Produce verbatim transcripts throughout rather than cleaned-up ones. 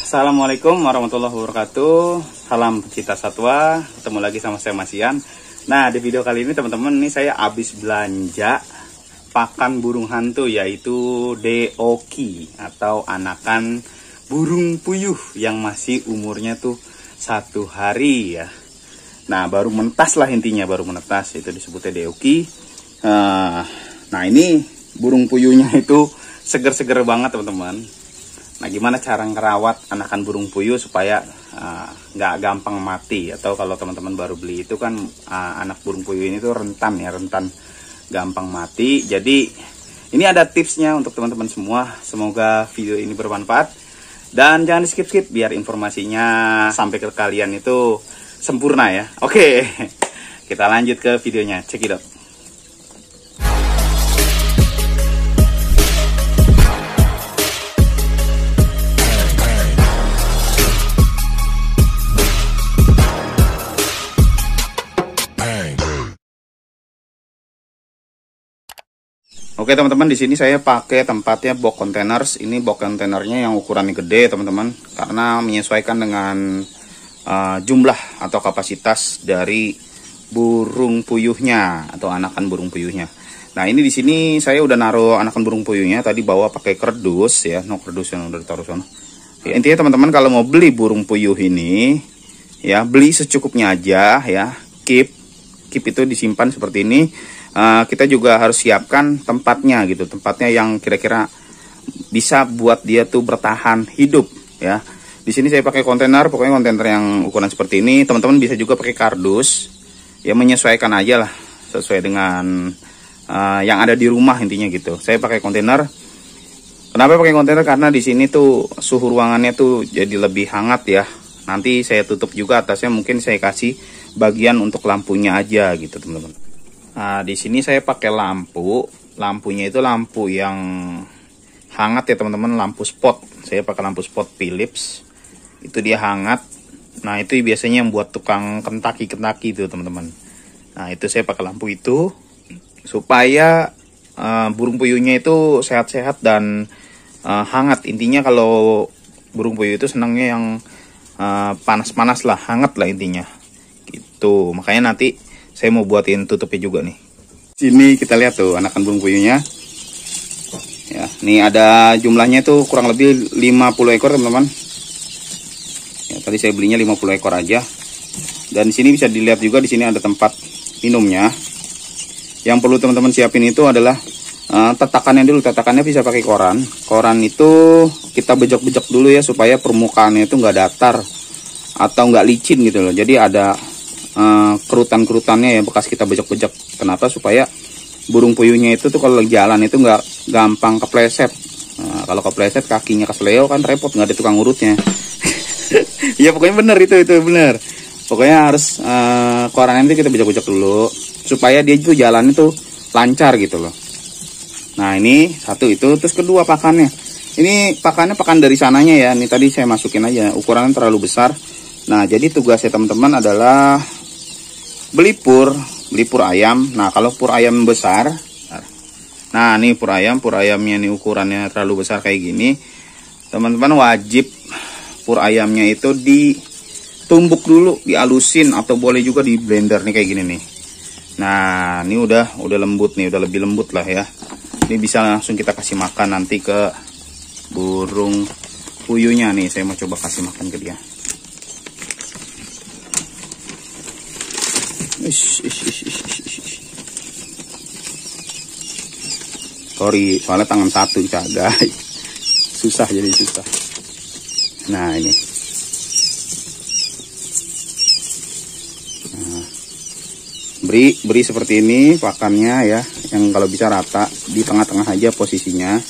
Assalamualaikum warahmatullahi wabarakatuh. Salam pecinta satwa. Ketemu lagi sama saya Mas Ian. Nah, di video kali ini teman-teman, ini saya habis belanja pakan burung hantu, yaitu Deoki atau anakan burung puyuh yang masih umurnya tuh satu hari ya. Nah, baru menetas lah intinya, baru menetas, itu disebutnya Deoki. Nah, ini burung puyuhnya itu seger-seger banget teman-teman. Nah, gimana cara ngerawat anakan burung puyuh supaya nggak uh, gampang mati? Atau kalau teman-teman baru beli itu kan uh, anak burung puyuh ini tuh rentan ya, rentan gampang mati. Jadi ini ada tipsnya untuk teman-teman semua. Semoga video ini bermanfaat dan jangan di skip-skip biar informasinya sampai ke kalian itu sempurna ya. Oke, kita lanjut ke videonya. Cekidot. Oke teman-teman, di sini saya pakai tempatnya box containers. Ini box containernya yang ukurannya gede teman-teman, karena menyesuaikan dengan uh, jumlah atau kapasitas dari burung puyuhnya atau anakan burung puyuhnya. Nah, ini di sini saya udah naruh anakan burung puyuhnya. Tadi bawa pakai kardus ya, no kardus yang udah ditaruh sana. Ya, intinya teman-teman kalau mau beli burung puyuh ini ya, beli secukupnya aja ya. Keep, keep itu disimpan seperti ini. Uh, kita juga harus siapkan tempatnya gitu, tempatnya yang kira-kira bisa buat dia tuh bertahan hidup ya. Di sini saya pakai kontainer, pokoknya kontainer yang ukuran seperti ini. Teman-teman bisa juga pakai kardus, ya menyesuaikan aja lah sesuai dengan uh, yang ada di rumah intinya gitu. Saya pakai kontainer. Kenapa pakai kontainer? Karena di sini tuh suhu ruangannya tuh jadi lebih hangat ya. Nanti saya tutup juga atasnya, mungkin saya kasih bagian untuk lampunya aja gitu teman-teman. Nah, di sini saya pakai lampu. Lampunya itu lampu yang hangat ya teman-teman, lampu spot. Saya pakai lampu spot Philips. Itu dia hangat. Nah, itu biasanya yang buat tukang kentaki-kentaki itu teman-teman. Nah, itu saya pakai lampu itu supaya uh, burung puyuhnya itu sehat-sehat dan uh, hangat. Intinya kalau burung puyuh itu senangnya yang panas-panas uh, lah, hangat lah intinya. Gitu. Makanya nanti saya mau buatin tutupnya juga nih. Sini kita lihat tuh anakan burung puyuhnya. Ya, nih ada jumlahnya tuh kurang lebih lima puluh ekor teman-teman. Ya, tadi saya belinya lima puluh ekor aja. Dan di sini bisa dilihat juga, di sini ada tempat minumnya. Yang perlu teman-teman siapin itu adalah uh, tatakannya dulu. Tatakannya bisa pakai koran. Koran itu kita bejek-bejek dulu ya, supaya permukaannya itu nggak datar atau nggak licin gitu loh. Jadi ada Uh, kerutan-kerutannya ya, bekas kita bejek-bejek. Kenapa? Supaya burung puyuhnya itu tuh kalau jalan itu nggak gampang kepleset. Nah, kalau kepleset kakinya kesleo kan repot, nggak ada tukang urutnya. Ya pokoknya bener itu itu bener. Pokoknya harus uh, koran nanti kita bejek-bejek dulu supaya dia itu jalan itu lancar gitu loh. Nah, ini satu itu. Terus kedua pakannya. Ini pakannya pakan dari sananya ya. Ini tadi saya masukin aja, ukurannya terlalu besar. Nah, jadi tugasnya teman-teman adalah beli pur, beli pur ayam. Nah, kalau pur ayam besar, nah ini pur ayam, pur ayamnya nih ukurannya terlalu besar kayak gini, teman-teman wajib pur ayamnya itu ditumbuk dulu, dialusin, atau boleh juga di blender nih kayak gini nih. Nah, ini udah udah lembut nih, udah lebih lembut lah ya. Ini bisa langsung kita kasih makan nanti ke burung puyuhnya nih. Saya mau coba kasih makan ke dia. Ish, ish, ish, ish, ish, ish. Sorry, soalnya tangan satu guys. Susah jadi susah. Nah, ini. Nah, beri beri seperti ini pakannya ya, yang kalau bisa rata di tengah-tengah aja posisinya.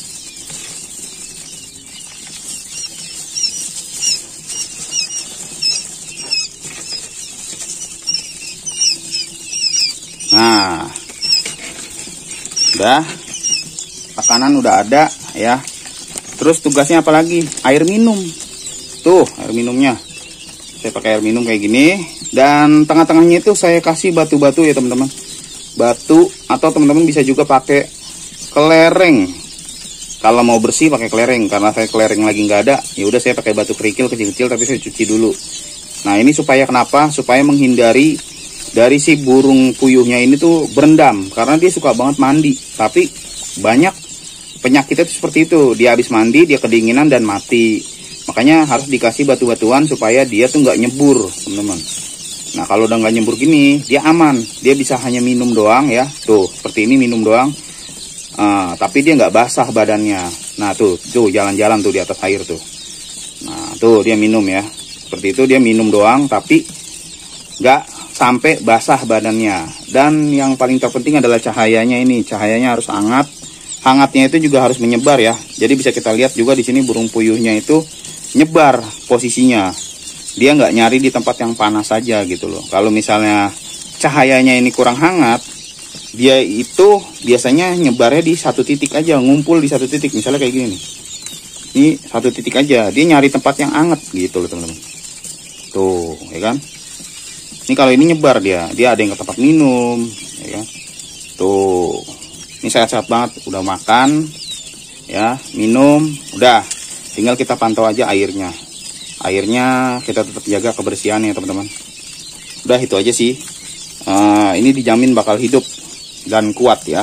Nah, udah, makanan udah ada ya. Terus tugasnya apa lagi? Air minum. Tuh air minumnya. Saya pakai air minum kayak gini. Dan tengah-tengahnya itu saya kasih batu-batu ya teman-teman. Batu, atau teman-teman bisa juga pakai kelereng. Kalau mau bersih pakai kelereng, karena saya kelereng lagi nggak ada, ya udah saya pakai batu kerikil kecil-kecil tapi saya cuci dulu. Nah ini supaya kenapa? Supaya menghindari dari si burung puyuhnya ini tuh berendam, karena dia suka banget mandi. Tapi banyak penyakitnya itu seperti itu, dia habis mandi dia kedinginan dan mati. Makanya harus dikasih batu-batuan supaya dia tuh nggak nyebur, teman-teman. Nah kalau udah nggak nyebur gini, dia aman, dia bisa hanya minum doang ya. Tuh seperti ini minum doang. Uh, tapi dia nggak basah badannya. Nah tuh, tuh jalan-jalan tuh di atas air tuh. Nah tuh dia minum ya. Seperti itu dia minum doang, tapi nggak sampai basah badannya. Dan yang paling terpenting adalah cahayanya ini. Cahayanya harus hangat. Hangatnya itu juga harus menyebar ya. Jadi bisa kita lihat juga di sini burung puyuhnya itu nyebar posisinya. Dia nggak nyari di tempat yang panas saja gitu loh. Kalau misalnya cahayanya ini kurang hangat, dia itu biasanya nyebarnya di satu titik aja, ngumpul di satu titik. Misalnya kayak gini nih, ini satu titik aja, dia nyari tempat yang hangat gitu loh teman-teman. Tuh ya kan, ini kalau ini nyebar dia dia ada yang ke tempat minum ya kan? Tuh ini sehat-sehat banget, udah makan ya, minum, udah tinggal kita pantau aja airnya. Airnya kita tetap jaga kebersihannya teman-teman. Udah itu aja sih. uh, ini dijamin bakal hidup dan kuat ya.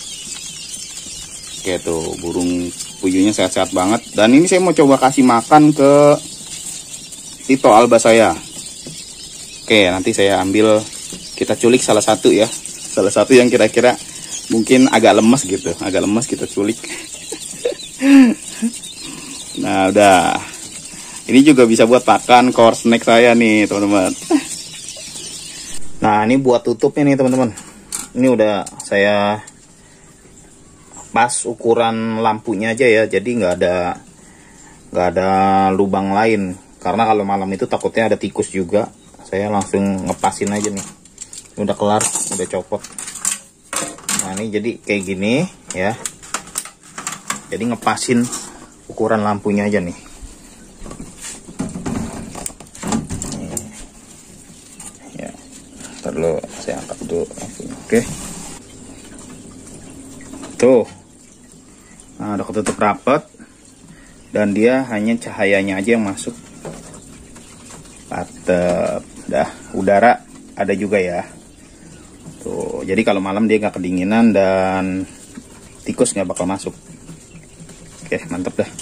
Oke tuh burung puyuhnya sehat-sehat banget. Dan ini saya mau coba kasih makan ke Tito Alba saya. Oke nanti saya ambil, kita culik salah satu ya, salah satu yang kira-kira mungkin agak lemes gitu, agak lemes kita culik. Nah udah, ini juga bisa buat pakan core snack saya nih teman-teman. Nah ini buat tutupnya nih teman-teman. Ini udah saya pas ukuran lampunya aja ya, jadi nggak ada nggak ada lubang lain, karena kalau malam itu takutnya ada tikus juga. Saya langsung ngepasin aja nih. Ini udah kelar, udah copot. Nah ini jadi kayak gini ya, jadi ngepasin ukuran lampunya aja nih. Ya, ntar dulu saya angkat dulu lampunya. Oke. Tuh. Nah, udah ketutup rapat. Dan dia hanya cahayanya aja yang masuk. Mantep. Dah, udara ada juga ya. Tuh, jadi kalau malam dia nggak kedinginan dan tikus nggak bakal masuk. Oke, mantep dah.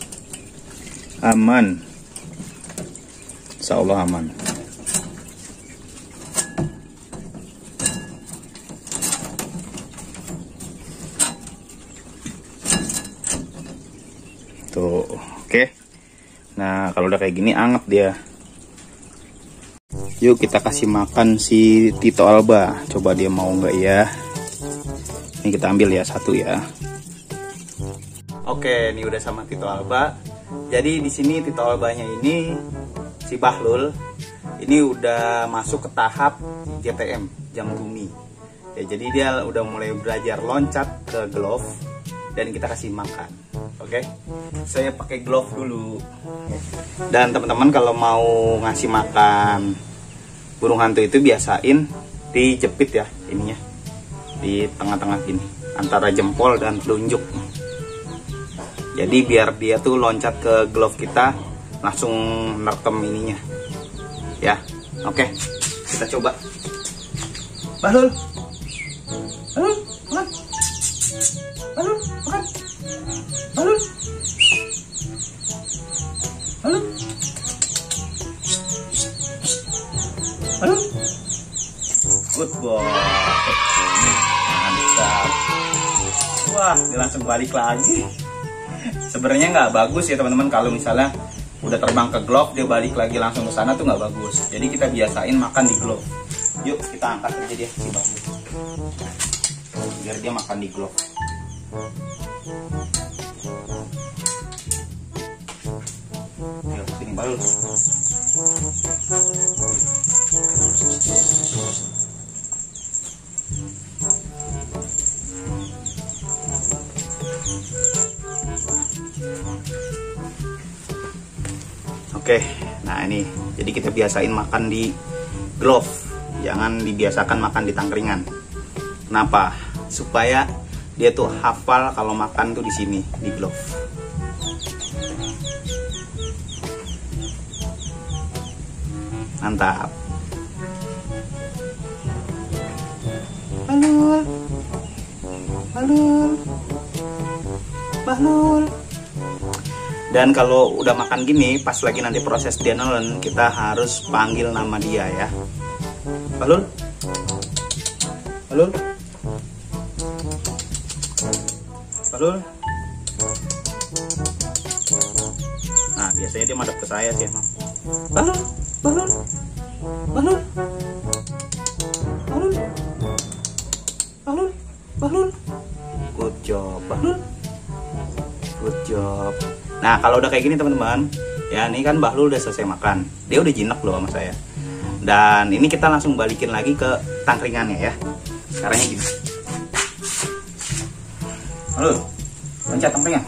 Aman. Insya Allah aman. Tuh, oke. Nah, kalau udah kayak gini anget dia. Yuk kita kasih makan si Tito Alba. Coba dia mau nggak ya? Ini kita ambil ya satu ya. Oke, ini udah sama Tito Alba. Jadi di sini Tito Albanya ini si Bahlul ini udah masuk ke tahap J T M, jam bumi. Ya, jadi dia udah mulai belajar loncat ke glove dan kita kasih makan. Oke, saya pakai glove dulu. Dan teman-teman kalau mau ngasih makan burung hantu itu biasain dijepit ya ininya di tengah-tengah gini antara jempol dan telunjuk. Jadi biar dia tuh loncat ke glove kita langsung nerkem ininya. Ya, oke, kita coba. Bahlul, Bahlul, makan. Bahlul, makan. Bahlul, Bahlul, Bahlul. Good boy. Mantap. Wah, dia langsung balik lagi. Sebenarnya nggak bagus ya teman-teman kalau misalnya udah terbang ke glove dia balik lagi langsung ke sana tuh nggak bagus. Jadi kita biasain makan di glove. Yuk kita angkat aja dia si Bahlul, biar dia makan di glove. Yuk sini Bahlul. Oke, nah ini jadi kita biasain makan di glove, jangan dibiasakan makan di tangkringan. Kenapa? Supaya dia tuh hafal kalau makan tuh di sini, di glove. Mantap. Bahlul, Bahlul, Bahlul. Dan kalau udah makan gini, pas lagi nanti proses dia nelen, kita harus panggil nama dia ya. Bahlul, Bahlul, Bahlul. Nah, biasanya dia madep ke saya sih emang. Bahlul, Bahlul, Bahlul, Bahlul, Bahlul, Bahlul. Good job, Bahlul. Good job. Nah, kalau udah kayak gini teman-teman, ya ini kan Bahlul udah selesai makan. Dia udah jinak loh sama saya. Dan ini kita langsung balikin lagi ke tangkringannya ya. Caranya gini. Bahlul, loncat tangkringan.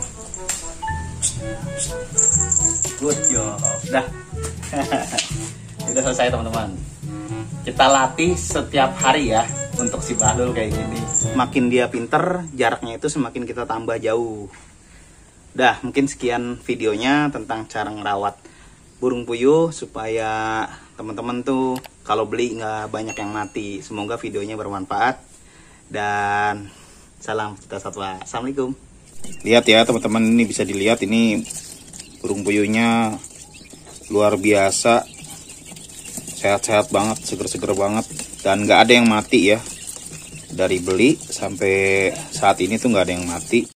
Good job. Dah. Udah selesai teman-teman. Kita latih setiap hari ya untuk si Bahlul kayak gini. Semakin dia pinter, jaraknya itu semakin kita tambah jauh. Dah, mungkin sekian videonya tentang cara ngerawat burung puyuh supaya teman-teman tuh kalau beli nggak banyak yang mati. Semoga videonya bermanfaat dan salam kita satwa. Assalamualaikum. Lihat ya teman-teman, ini bisa dilihat ini burung puyuhnya luar biasa, sehat-sehat banget, seger-seger banget, dan nggak ada yang mati ya. Dari beli sampai saat ini tuh nggak ada yang mati.